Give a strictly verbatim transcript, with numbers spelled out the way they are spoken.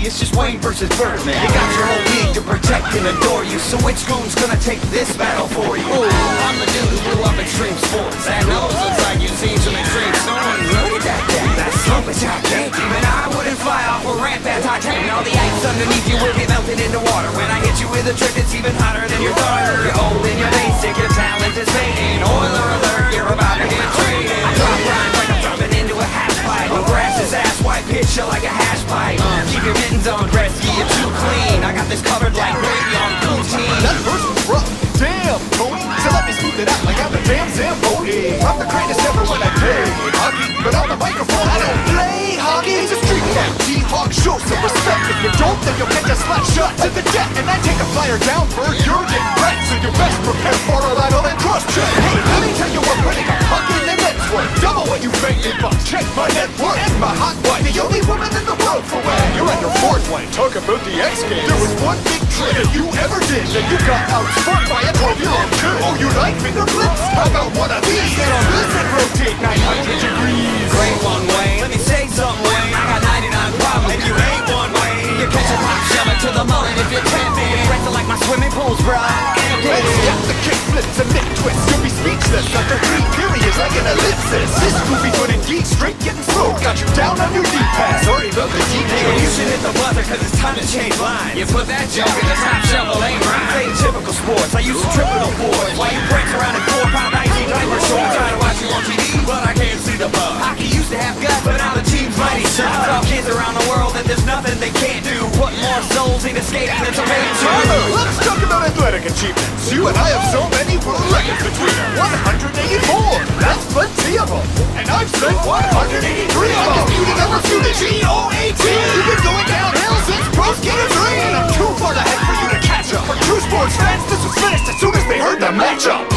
it's just Wayne versus Birdman. You got your whole league to protect and adore you, so which goon's gonna take this battle for you? Ooh, I'm the dude who grew up extreme sports. That nose looks like you've seen some extreme storms. Look at that thing, that slump is gigantic. Even I wouldn't fly off a ramp that Titanic. All the ice underneath you will be melted into water when I hit you with a trick that's even hotter than your daughter. You're old and you're basic, your talent is fading. Oiler alert, you're about to get traded. I drop rhymes like I'm dropping into a half pipe. When grass is ass white, pitch you like a hash pipe. Uh, keep your mittens on, Gretzky, you're too clean. I got this covered like gravy on poutine. That first was rough, damn, Tony. So let me smooth it out like I'm the damn Zamboni. I'm the greatest ever when I play hockey, but on the microphone I don't play hockey. It's a street fight. T-Hawk, show some respect. If you don't, then you'll get a slap shot to the deck. And I take a flyer down for your dick right. So you best prepare for a lateral and cross check. Hey, let me tell you what putting a puck in the net's worth. Double what you paid me, but check my net worth. And my hot wife, the only woman in the world for when you're at your fourth one. Talk about the X Games. There was one big trick that you ever did, and you got outspun by a twelve-year-old kid. Oh, you like finger flips? How about one of these? Get on this and rotate nine hundred degrees. Great one, Wayne. Let me say something, Wayne. I got ninety-nine problems. If you ain't one, Wayne, you catch a pop, shove it to the mullet. If you're ten, man, you're renting like my swimming pools, bro. Let's get the kick flips and neck twists. You'll be speechless after three periods like an ellipsis. This goofy-footed geek straight getting through. Got you down on your D-pad. Sorry about the details. You should hit the buzzer, cause it's time to change lines. You put that joke in the top shovel, ain't right. Play typical sports. I used to triple the boards. While you break around in four-pound nineteen diaper shorts. Try to watch you on T V, but I can't see the bug. Hockey used to have guts, but now the team's mighty suck. Tell kids around the world that there's nothing they can't do. Put more souls into skating than to make Tyler, let's talk about athletic achievements. You and I have so many world records between us. one hundred eighty-four. That's plenty of them. And I've said one hundred eighty-three of them. Undisputed, unrefuted, G O A T. You've been going downhill since Pro Skater three. And I'm too far ahead for you to catch up. For true sports fans, this was finished as soon as they heard the matchup.